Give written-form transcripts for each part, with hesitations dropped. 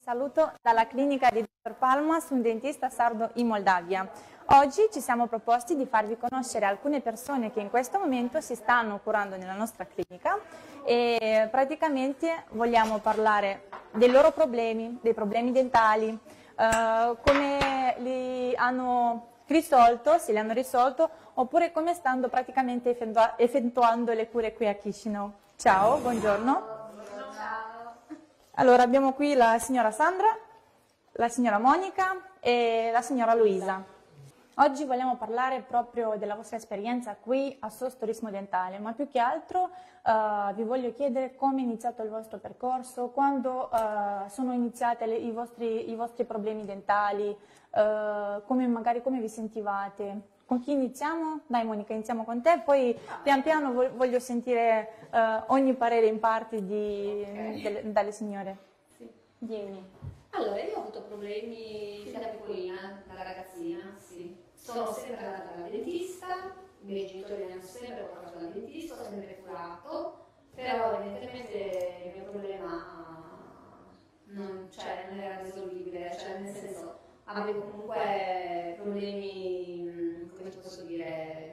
saluto dalla clinica di Dr. Palmas, un dentista sardo in Moldavia. Oggi ci siamo proposti di farvi conoscere alcune persone che in questo momento si stanno curando nella nostra clinica e praticamente vogliamo parlare dei loro problemi, dei problemi dentali, come li hanno risolto, se li hanno risolto, oppure come stanno praticamente effettuando le cure qui a Chisinau. Ciao, buongiorno. Allora, abbiamo qui la signora Sandra, la signora Monica e la signora Luisa. Oggi vogliamo parlare proprio della vostra esperienza qui a SOS Turismo Dentale, ma più che altro vi voglio chiedere come è iniziato il vostro percorso, quando sono iniziati i vostri problemi dentali, come vi sentivate. Con chi iniziamo? Dai Monica, iniziamo con te, poi pian piano voglio sentire ogni parere in parte dalle signore. Sì. Vieni. Allora, io ho avuto problemi sia da piccolina, da ragazzina, sì. Sono sempre andata dal dentista, i miei genitori mi hanno sempre portato dal dentista, ho sempre curato, però evidentemente il mio problema non era risolvibile, cioè nel senso avevo comunque problemi, come ti posso dire,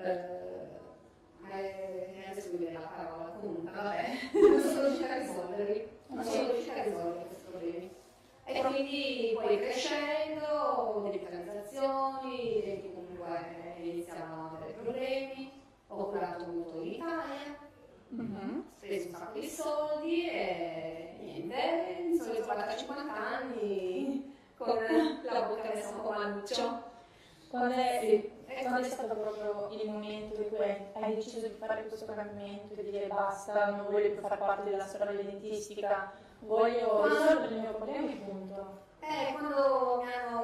adesso mi viene la parola, comunque vabbè, non sono riuscita a risolverli, questi problemi. E quindi poi crescendo, devitalizzazioni, i denti comunque iniziavano ad avere problemi, ho curato molto in Italia, ho speso un sacco di soldi e niente, mi sono ritrovata a 50 anni con la bocca messa un po' maluccio. Quando è stato proprio il momento in cui hai deciso di fare questo cambiamento, di dire basta, non voglio più far parte della storia dentistica, voglio risolvere il mio problema, punto? Quando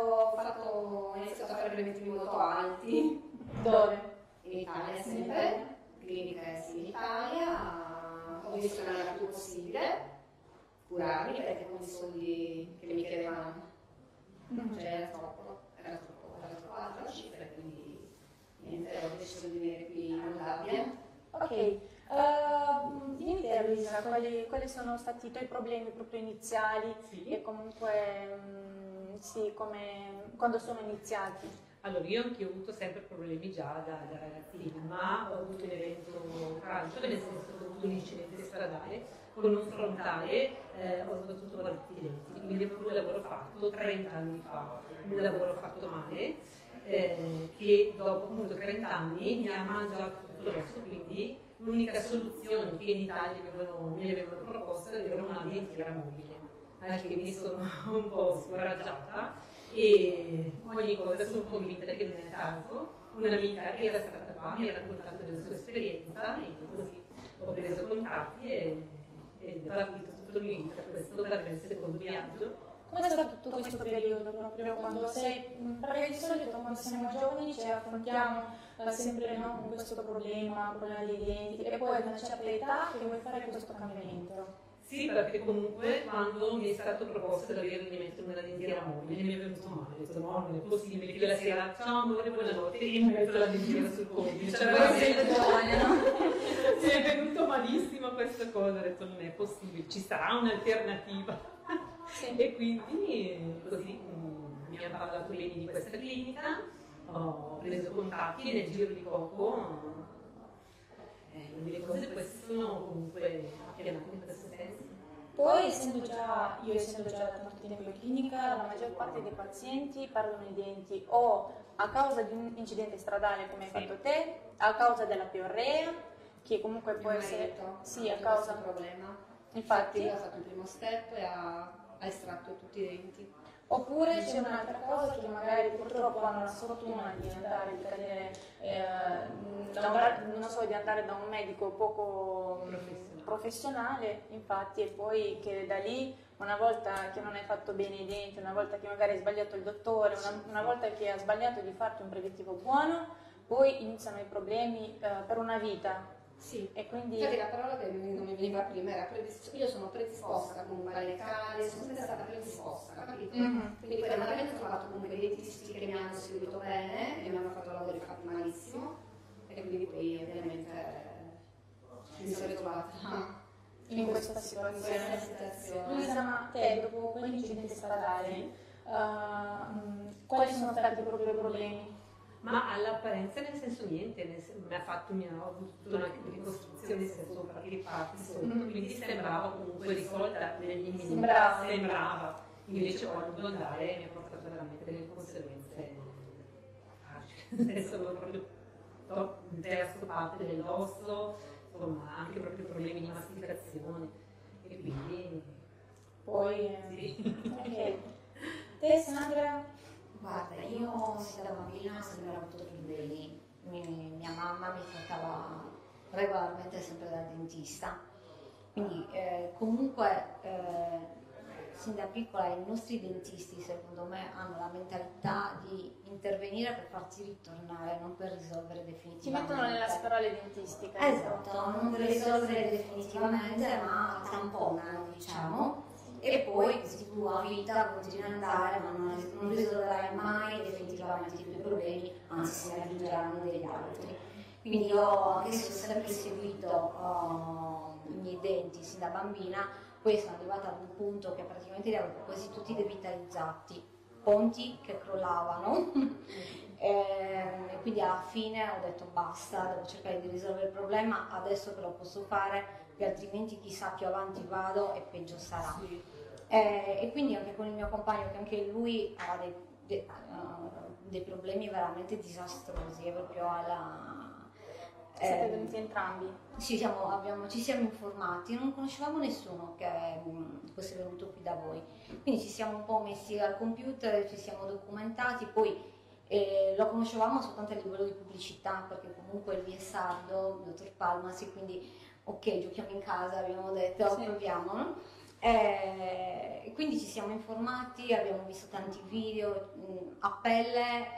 ho iniziato a fare preventivi molto alti. Dove? In Italia sempre, cliniche sì in Italia, ho visto che non era più possibile curarmi perché con i soldi che mi chiedevano, cioè era troppo alta la cifra, quindi niente, ho deciso di venire qui in Moldavia. Ok, dimmi te Luisa, quali sono stati i tuoi problemi proprio iniziali e comunque quando sono iniziati? Allora, io anch'io ho avuto sempre problemi già da ragazzina, ma ho avuto un evento tragico, nel senso che ho avuto un incidente stradale con un frontale, ho sbattuto parecchi denti, quindi è proprio un lavoro fatto 30 anni fa, un lavoro fatto male, che dopo appunto 30 anni mi ha mangiato tutto l'osso, quindi l'unica soluzione che in Italia mi avevano proposto era una dentiera mobile, anche mi sono un po' scoraggiata. E ogni cosa sono convinta che non è caso. Un'amica che era stata qua mi ha raccontato della sua esperienza e così ho preso contatti e è partito tutto il mio vita questo per il secondo viaggio. Come è stato tutto questo periodo proprio quando perché di solito quando siamo giovani ci affrontiamo sempre con questo problema dei denti e poi ad una certa età che vuoi fare questo cambiamento? Sì, perché comunque quando mi è stato proposto davvero di mettere una dentiera mobile mi è venuto male, ho detto no, non è possibile che la sera, ciao amore, buonanotte, e mi metto la dentiera sul pollice. Cioè, mi è venuto malissimo questa cosa, ho detto non è possibile, ci sarà un'alternativa. Sì. E quindi così mi hanno parlato bene di questa clinica, ho preso contatti e nel giro di poco le cose queste sono comunque appianate in questo senso. Poi essendo già da tanto tempo in clinica, la maggior parte dei pazienti perdono i denti o a causa di un incidente stradale come hai fatto te, a causa della piorrea, che comunque può essere a causa del problema. Infatti lui ha fatto il primo step e ha estratto tutti i denti. Oppure c'è un'altra cosa che magari purtroppo hanno la sfortuna di cadere, di andare da un medico poco professionale, infatti, e poi che da lì, una volta che non hai fatto bene i denti, una volta che magari hai sbagliato il dottore, una volta che ha sbagliato di farti un preventivo buono, poi iniziano i problemi per una vita. Sì, e quindi infatti la parola che non mi veniva prima era io sono predisposta comunque alle carie, sono sempre stata predisposta, capito? Quindi poi non avendo trovato comunque dei dentisti che mi hanno seguito bene e mi hanno fatto lavori fatti malissimo e quindi poi ovviamente mi sono ritrovata in questa situazione. situazione. Luisa, ma te dopo quell'incidente stradale, quali sono stati proprio i problemi? Ma all'apparenza nel senso niente, mi ha avuto tutta una ricostruzione sia sopra che parti sotto, quindi sembrava comunque risolta nel minimo. Sembrava. Invece poi a lungo andare mi ha portato veramente delle conseguenze facili. Adesso avevo proprio un terzo parte dell'osso, insomma anche proprio problemi di masticazione e quindi Poi, sì. ok. Te, Sandra? Guarda, io sin da bambina ho sempre avuto problemi. Mia mamma mi portava regolarmente sempre dal dentista. Quindi comunque sin da piccola i nostri dentisti secondo me hanno la mentalità di intervenire per farti ritornare, non per risolvere Ti definitivamente. mettono nella spirale dentistica. Esatto, non per risolvere definitivamente, ma tamponano, diciamo. E poi questa tua vita continua ad andare, ma non risolverai mai definitivamente i tuoi problemi, anzi se ne aggiungeranno degli altri. Quindi io, anche se ho sempre seguito i miei denti sin da bambina, poi sono arrivata ad un punto che praticamente li avevo quasi tutti devitalizzati, ponti che crollavano. E quindi alla fine ho detto basta, devo cercare di risolvere il problema adesso che lo posso fare, perché altrimenti chissà più avanti vado e peggio sarà. E quindi anche con il mio compagno, che anche lui ha dei problemi veramente disastrosi, proprio Siete venuti entrambi? ci siamo informati, non conoscevamo nessuno che fosse venuto qui da voi, quindi ci siamo un po' messi al computer, ci siamo documentati, poi lo conoscevamo soltanto a livello di pubblicità, perché comunque lui è sardo, il dottor Palmas, e quindi ok, giochiamo in casa, abbiamo detto, Sì. proviamo, no? E quindi ci siamo informati, abbiamo visto tanti video a pelle,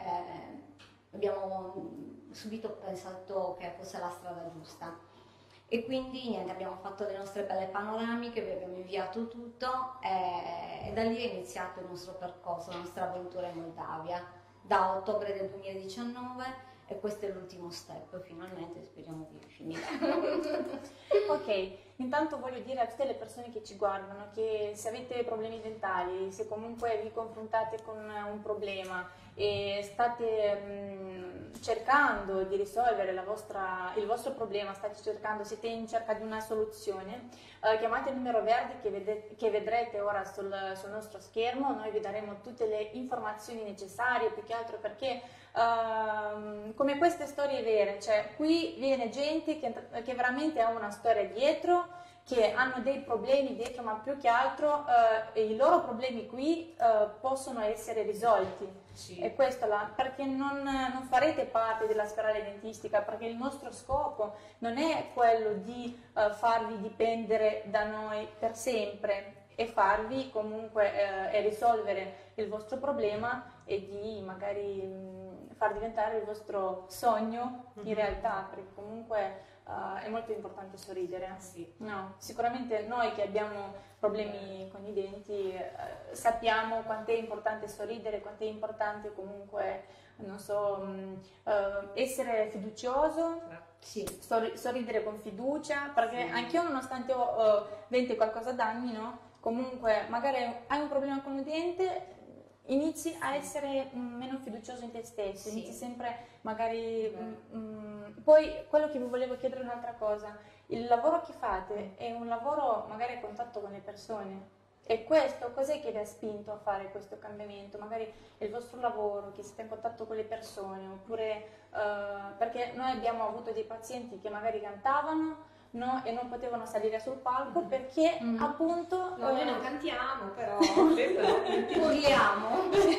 abbiamo subito pensato che fosse la strada giusta. E quindi niente, abbiamo fatto le nostre belle panoramiche, vi abbiamo inviato tutto e da lì è iniziato il nostro percorso, la nostra avventura in Moldavia, da ottobre del 2019, e questo è l'ultimo step, finalmente speriamo di finire. Ok, intanto voglio dire a tutte le persone che ci guardano che se avete problemi dentali, se comunque vi confrontate con un problema e state cercando di risolvere il vostro problema, siete in cerca di una soluzione, chiamate il numero verde che vedrete ora sul nostro schermo. Noi vi daremo tutte le informazioni necessarie, più che altro perché come queste storie vere, cioè qui viene gente che veramente ha una storia dietro, che hanno dei problemi dietro, ma più che altro i loro problemi qui possono essere risolti. Sì. E questo perché non farete parte della spirale dentistica, perché il nostro scopo non è quello di farvi dipendere da noi per sempre e farvi comunque e risolvere il vostro problema e di magari far diventare il vostro sogno in realtà, perché comunque è molto importante sorridere. Sì. No, sicuramente noi che abbiamo problemi con i denti sappiamo quanto è importante sorridere, quanto è importante comunque, non so, essere fiducioso, Sì. sorridere con fiducia, perché Sì. anch'io nonostante ho denti qualcosa d'anni, no? Comunque magari hai un problema con un dente, inizi a essere meno fiducioso in te stesso, Sì. inizi sempre magari... Poi quello che vi volevo chiedere è un'altra cosa, il lavoro che fate è un lavoro magari a contatto con le persone, e questo cos'è che vi ha spinto a fare questo cambiamento? Magari è il vostro lavoro, che siete in contatto con le persone, oppure perché noi abbiamo avuto dei pazienti che magari cantavano, no, e non potevano salire sul palco perché appunto Noi non cantiamo, però Esatto. urliamo.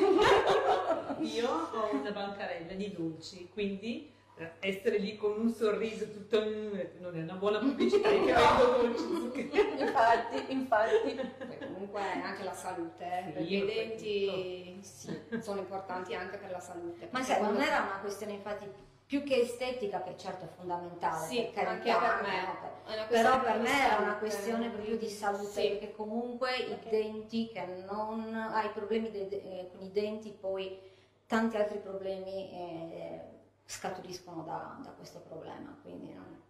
Io ho una bancarella di dolci, quindi essere lì con un sorriso tutto non è una buona pubblicità che vendo dolci. infatti. Comunque anche la salute, Sì, perché i denti sono importanti anche per la salute. Ma sai, non era una questione infatti più che estetica, che certo è fondamentale, sì, per anche carità, per me. no? È una Però questione per di me era una salute. questione proprio di salute, Sì. perché comunque i denti, che non hai problemi con i denti, poi tanti altri problemi scaturiscono da questo problema, quindi no?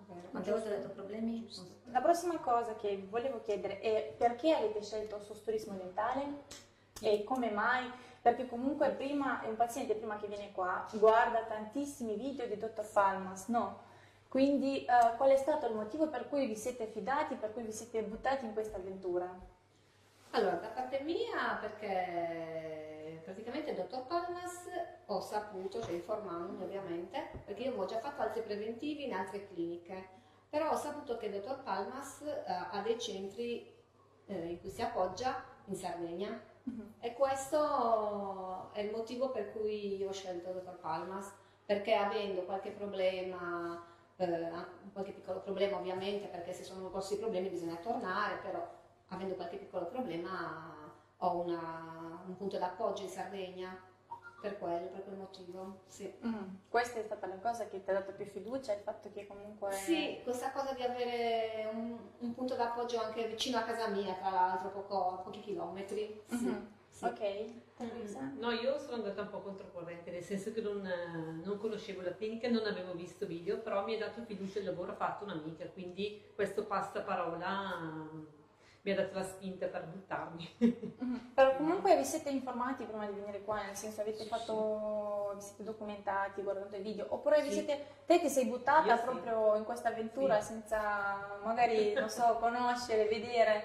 Quante volte ho detto problemi? La prossima cosa che volevo chiedere è perché avete scelto Sosturismo Dentale e come mai? Perché comunque prima, un paziente prima che viene qua guarda tantissimi video di Dottor Palmas, no? Quindi qual è stato il motivo per cui vi siete fidati, per cui vi siete buttati in questa avventura? Allora, da parte mia, perché praticamente il dottor Palmas ho saputo, cioè informandomi ovviamente, perché io avevo già fatto altri preventivi in altre cliniche, però ho saputo che il dottor Palmas ha dei centri in cui si appoggia in Sardegna e questo è il motivo per cui ho scelto il dottor Palmas, perché avendo qualche problema, qualche piccolo problema ovviamente, perché se sono grossi problemi bisogna tornare, però avendo qualche piccolo problema ho un punto d'appoggio in Sardegna, per quel motivo, sì. Questa è stata la cosa che ti ha dato più fiducia, il fatto che comunque... Sì, questa cosa di avere un punto d'appoggio anche vicino a casa mia, tra l'altro, a pochi chilometri. Sì, sì. Ok, Luisa? No, io sono andata un po' controcorrente, nel senso che non conoscevo la clinica, non avevo visto video, però mi ha dato fiducia il lavoro fatto un'amica, quindi questo passaparola mi ha dato la spinta per buttarmi. Però comunque vi siete informati prima di venire qua, nel senso avete fatto, vi siete documentati guardando i video, oppure vi siete, te ti sei buttata Io proprio in questa avventura senza magari, non so, conoscere, vedere...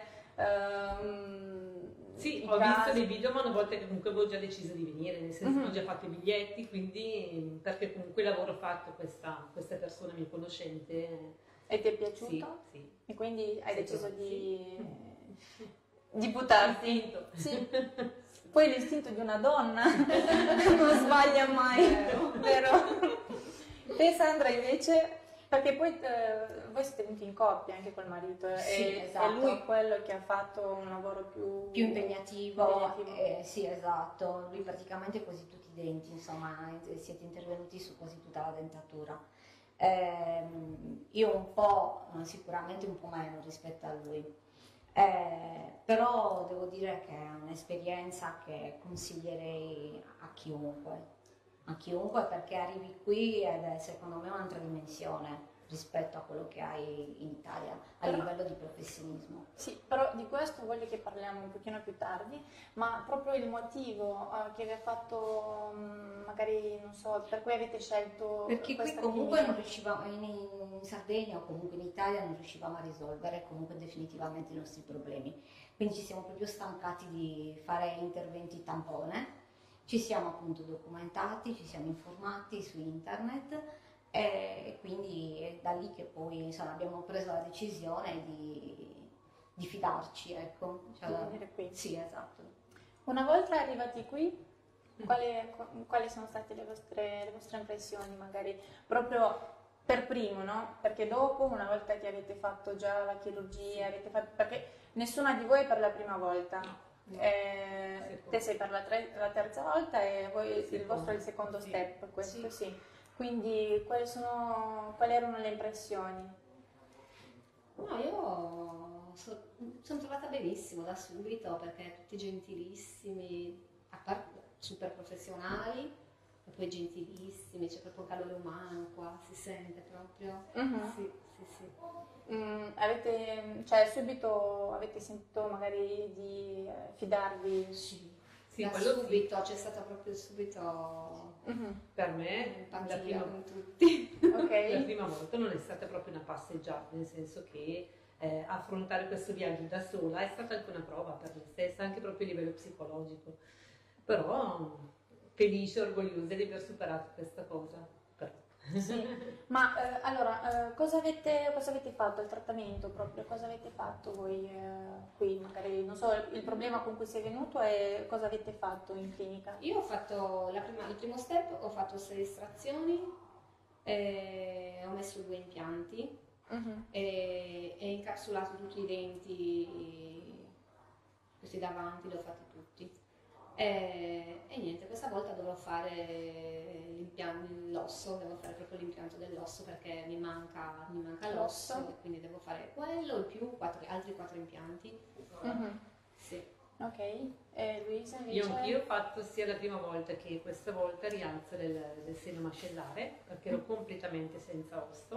Sì, ho visto dei video, ma una volta che comunque avevo già deciso di venire, nel senso che ho già fatto i biglietti, quindi perché comunque il lavoro fatto questa persona mia conoscente. E ti è piaciuto? Sì, sì. E quindi hai deciso sì. di buttarti? Sì. Poi l'istinto di una donna non sbaglia mai, vero? Te Sandra invece, perché poi voi siete venuti in coppia anche col marito, Sì, è esatto. lui quello che ha fatto un lavoro più impegnativo. Sì, esatto, lui praticamente quasi tutti i denti, insomma, siete intervenuti su quasi tutta la dentatura. Io un po', sicuramente un po' meno rispetto a lui, però devo dire che è un'esperienza che consiglierei a chiunque perché arrivi qui ed è secondo me un'altra dimensione rispetto a quello che hai in Italia a livello di professionismo. Sì, però di questo voglio che parliamo un pochino più tardi, ma proprio il motivo che vi ha fatto, magari, non so, per cui avete scelto perché qui questa comunque clinica? non riuscivamo, in Sardegna o comunque in Italia non riuscivamo a risolvere comunque definitivamente i nostri problemi, quindi ci siamo proprio stancati di fare interventi tampone, ci siamo appunto documentati, ci siamo informati su internet e quindi è da lì che poi insomma, abbiamo preso la decisione di fidarci, ecco. Di venire qui. Sì, esatto. Una volta arrivati qui, quali sono state le vostre impressioni, magari proprio per primo, no? Perché dopo, una volta che avete fatto già la chirurgia, perché nessuna di voi è per la prima volta. Te sei per la terza volta e voi, il vostro è il secondo step, questo sì. Quindi quali erano le impressioni? No, io sono trovata benissimo da subito perché tutti gentilissimi, a parte super professionali, e poi gentilissimi, c'è proprio un calore umano qua, si sente proprio. Sì, sì, sì. Subito avete sentito magari di fidarvi? Sì, da subito, c'è stata proprio subito per me la prima con tutti. Okay. La prima volta non è stata proprio una passeggiata, nel senso che affrontare questo viaggio da sola è stata anche una prova per me stessa, anche proprio a livello psicologico, però felice e orgogliosa di aver superato questa cosa. Sì. Ma allora, cosa avete fatto al trattamento proprio? Cosa avete fatto voi qui? Magari, non so, il problema con cui sei venuto e cosa avete fatto in clinica? Io ho fatto il primo step, ho fatto 6 estrazioni, ho messo 2 impianti e incapsulato tutti i denti, questi davanti, li ho fatti tutti. E niente, questa volta dovrò fare l'osso, devo fare proprio l'impianto dell'osso perché mi manca l'osso e quindi devo fare quello e più altri 4 impianti. Sì. Ok, e Luisa invece? Io ho fatto sia la prima volta che questa volta rialzo del seno mascellare perché ero completamente senza osso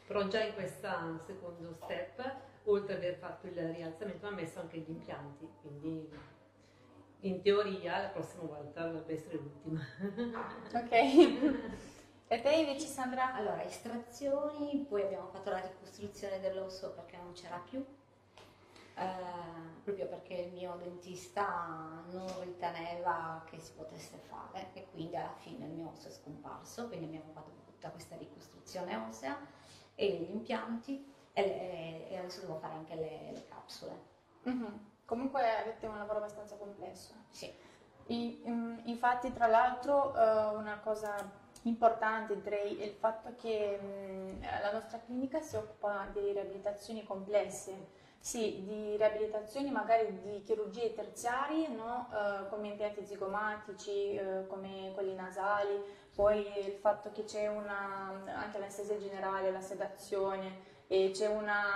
Però già in questo secondo step, oltre ad aver fatto il rialzamento, ha messo anche gli impianti, quindi in teoria la prossima volta dovrebbe essere l'ultima. Ok. E te invece, Sandra? Allora, estrazioni, poi abbiamo fatto la ricostruzione dell'osso perché non c'era più, proprio perché il mio dentista non riteneva che si potesse fare e quindi alla fine il mio osso è scomparso, quindi abbiamo fatto tutta questa ricostruzione ossea e gli impianti e adesso devo fare anche le capsule. Comunque avete un lavoro abbastanza complesso. Sì. Infatti, tra l'altro, una cosa importante direi è il fatto che la nostra clinica si occupa di riabilitazioni complesse, sì, di riabilitazioni magari di chirurgie terziarie, no? Come impianti zigomatici, come quelli nasali, poi il fatto che c'è anche l'anestesia generale, la sedazione, e c'è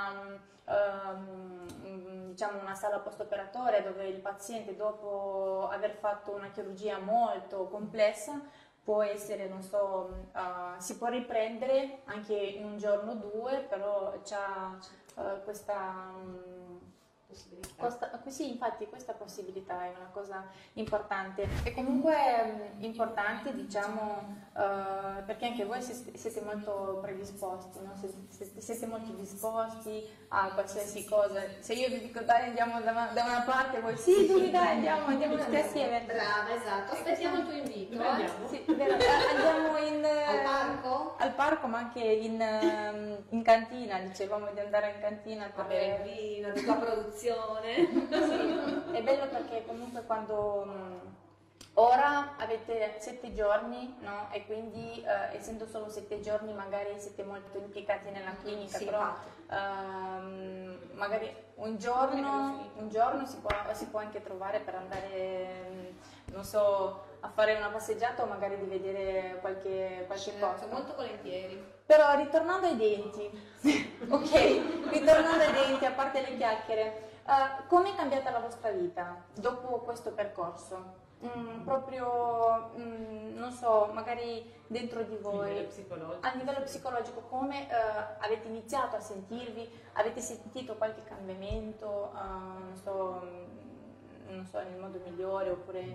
diciamo una sala post-operatoria dove il paziente, dopo aver fatto una chirurgia molto complessa, può essere, non so, si può riprendere anche in un giorno o due, però c'ha questa possibilità. Sì, infatti questa possibilità è una cosa importante. E comunque importante, diciamo, perché anche voi siete molto predisposti, no? Siete molto disposti a qualsiasi cosa. Se io vi dico dai andiamo da una parte, voi sì, dai andiamo tutti assieme. Brava, esatto. Aspettiamo il tuo invito. Sì, vero. Andiamo al parco? Al parco, ma anche in cantina, dicevamo di andare in cantina A bere il vino, di tua produzione. Sì, è bello perché comunque quando ora avete 7 giorni, no? E quindi essendo solo 7 giorni magari siete molto impiegati nella clinica, sì, però magari un giorno si può anche trovare per andare, non so, a fare una passeggiata o magari di vedere qualche posto. Molto volentieri. Però ritornando ai denti, ok, ritornando ai denti, a parte le chiacchiere, come è cambiata la vostra vita dopo questo percorso? Proprio, non so, magari dentro di voi, a livello psicologico, come avete iniziato a sentirvi? Avete sentito qualche cambiamento, non so, nel modo migliore, oppure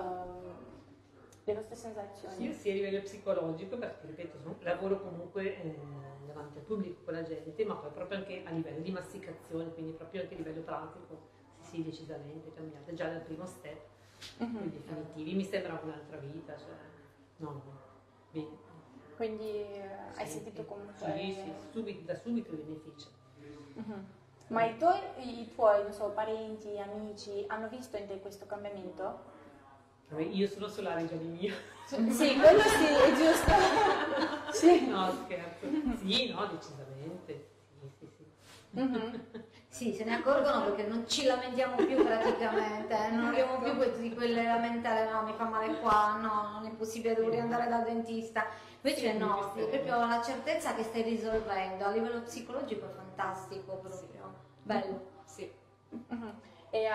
le vostre sensazioni? Io sì, a livello psicologico, perché ripeto, lavoro comunque davanti al pubblico con la gente, ma poi proprio anche a livello di masticazione, quindi proprio anche a livello pratico, sì, decisamente cambiata già dal primo step, quelli definitivi, mi sembra un'altra vita, cioè, no, bene. Quindi hai sentito comunque... Sì, da subito i benefici. Ma i tuoi, non so, parenti, amici, hanno visto in te questo cambiamento? Io sono solare già di mio. Sì, quello sì, è giusto. Sì. No, scherzo. Sì, no, decisamente. Sì. Sì, se ne accorgono perché non ci lamentiamo più praticamente, non abbiamo più di quelle lamentare, no, mi fa male qua, no, non è possibile, devo riandare dal dentista. Invece no, è proprio la certezza che stai risolvendo, a livello psicologico è fantastico proprio, bello. Sì. E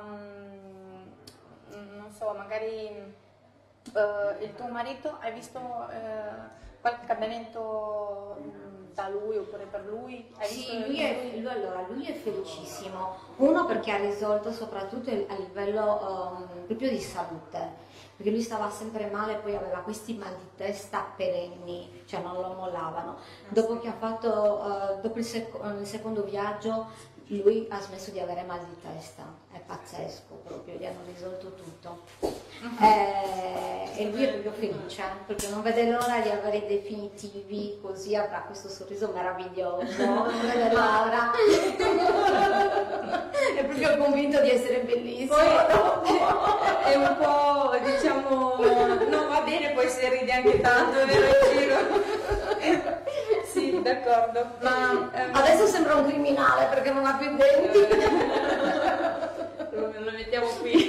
non so, magari il tuo marito, hai visto qualche cambiamento da lui oppure per lui? Sì, lui è felicissimo, uno perché ha risolto soprattutto a livello proprio di salute, perché lui stava sempre male, poi aveva questi mal di testa perenni, cioè non lo mollavano. Dopo che ha fatto, dopo il secondo viaggio, lui ha smesso di avere mal di testa, è pazzesco proprio, gli hanno risolto tutto. E lui è proprio felice, perché non vede l'ora di avere i definitivi, così avrà questo sorriso meraviglioso, non vede l'ora. È proprio convinto di essere bellissimo. Poi è un po', diciamo, no, va bene, poi se ride anche tanto, vero in giro. Sì, d'accordo. Ma adesso sembra un criminale perché non ha più denti. Lo mettiamo qui.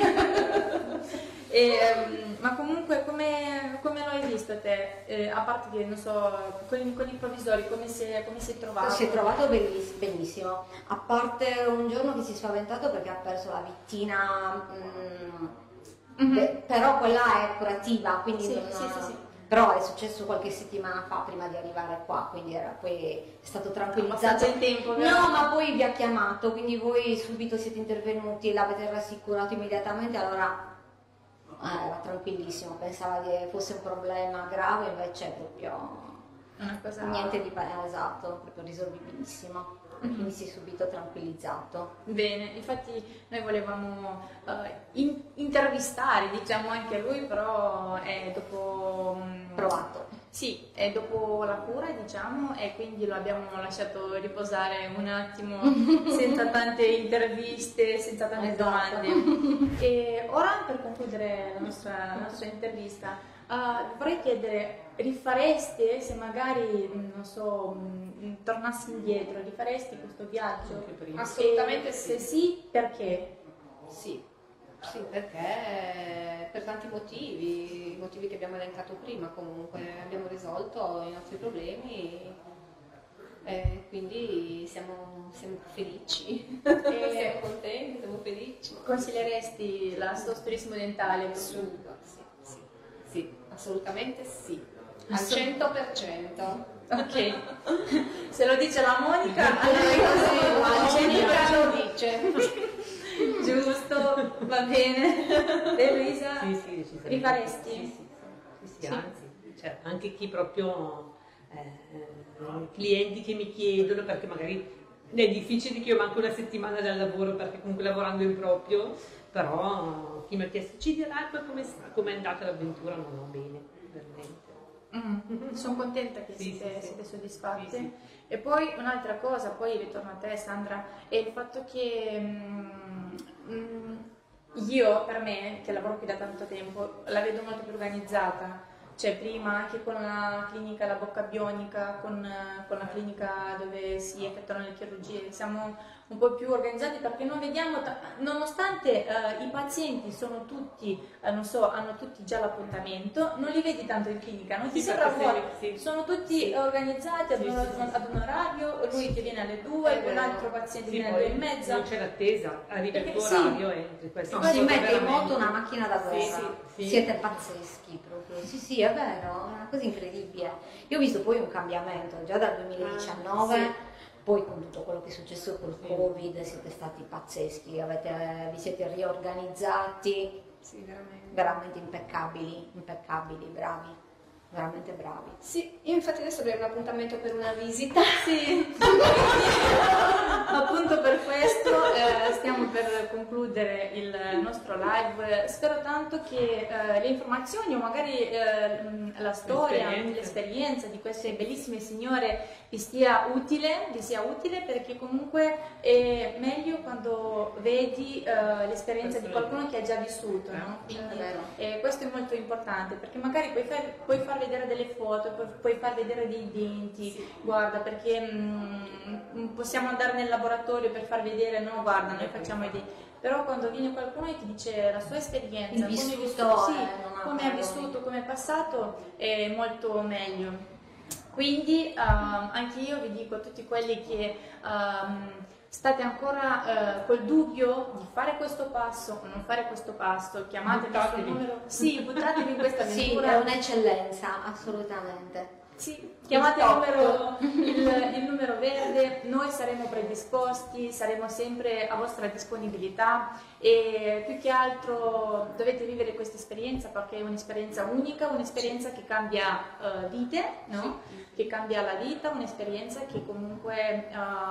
Ma comunque come lo hai visto te? A parte che non so, con i provvisori come si è trovato? Si è trovato benissimo, a parte un giorno che si è spaventato perché ha perso la vittina, però quella è curativa, quindi sì, non, sì. però è successo qualche settimana fa prima di arrivare qua, quindi poi è stato tranquillizzato. Il tempo, vero? No, ma poi vi ha chiamato, quindi voi subito siete intervenuti, l'avete rassicurato immediatamente, allora era tranquillissimo, pensava che fosse un problema grave, invece è proprio una cosa... niente di esatto, proprio risolvibilissimo. Quindi si è subito tranquillizzato. Bene, infatti noi volevamo intervistare, diciamo, anche lui, però è dopo... Provato. Sì, è dopo la cura, diciamo, e quindi lo abbiamo lasciato riposare un attimo senza tante interviste, senza tante domande. E ora, per concludere la nostra intervista, vorrei chiedere, rifareste, se magari, non so, tornassi indietro, rifaresti questo viaggio? Assolutamente sì. Se sì, perché? Sì, perché per tanti motivi, i motivi che abbiamo elencato prima, comunque abbiamo risolto i nostri problemi, quindi siamo felici, siamo contenti, siamo felici. Consiglieresti la Sosturismo Dentale? Sì, assolutamente sì, al 100%. Ok, se lo dice la Monica, allora così, Monica lo dice. Giusto, va bene. E Luisa, sì, rifaresti? Sì, anzi, cioè, anche chi proprio clienti che mi chiedono, perché magari è difficile che io manco una settimana dal lavoro, perché comunque lavorando in proprio, però chi mi ha chiesto ci dirà come è andata l'avventura, non va bene, veramente. Sono contenta che siete soddisfatte. E poi un'altra cosa, poi ritorno a te Sandra, è il fatto che io, per me, che lavoro qui da tanto tempo, la vedo molto più organizzata. Cioè prima anche con la clinica La Bocca Bionica, con la clinica dove si effettuano le chirurgie, siamo un po' più organizzati perché non vediamo, nonostante i pazienti sono tutti, non so, hanno tutti già l'appuntamento, non li vedi tanto in clinica, non ti sembra fuori, sono tutti organizzati ad un orario, lui che viene alle 2, quell'altro paziente viene alle 2:30. Non c'è l'attesa, arriva il tuo orario e si mette in moto una macchina da guerra. Siete pazzeschi proprio, sì, è vero, è una cosa incredibile. Io ho visto poi un cambiamento già dal 2019. Poi con tutto quello che è successo col Covid siete stati pazzeschi, vi siete riorganizzati, veramente impeccabili, bravi, veramente bravi. Sì, io infatti adesso avrei un appuntamento per una visita. Sì, appunto per questo stiamo per concludere il nostro live. Spero tanto che le informazioni o magari la storia, l'esperienza di queste bellissime signore vi sia utile, perché comunque è meglio quando vedi l'esperienza di qualcuno che ha già vissuto, no? Quindi, questo è molto importante, perché magari puoi far vedere delle foto, puoi far vedere dei denti, guarda, perché possiamo andare nel laboratorio per far vedere, no, guarda, noi facciamo i denti. Però quando viene qualcuno e ti dice la sua esperienza, come ha vissuto, come è passato, è molto meglio. Quindi anche io vi dico a tutti quelli che state ancora col dubbio di fare questo passo o non fare questo passo, chiamatemi sul numero. Sì, buttatevi in questa avventura. Sì, è un'eccellenza, assolutamente. Sì, chiamate il numero verde, noi saremo predisposti, saremo sempre a vostra disponibilità e più che altro dovete vivere questa esperienza perché è un'esperienza unica, un'esperienza che cambia vite, no? Che cambia la vita, un'esperienza che comunque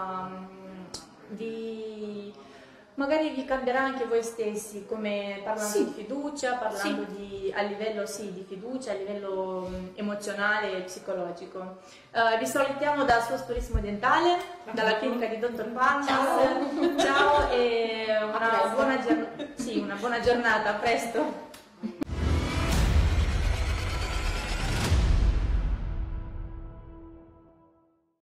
magari vi cambierà anche voi stessi, come parlando di fiducia, parlando a livello di fiducia, a livello emozionale e psicologico. Vi salutiamo dal Sosturismo Dentale, dalla clinica di Dottor Palmas. Ciao e una buona giornata, a presto.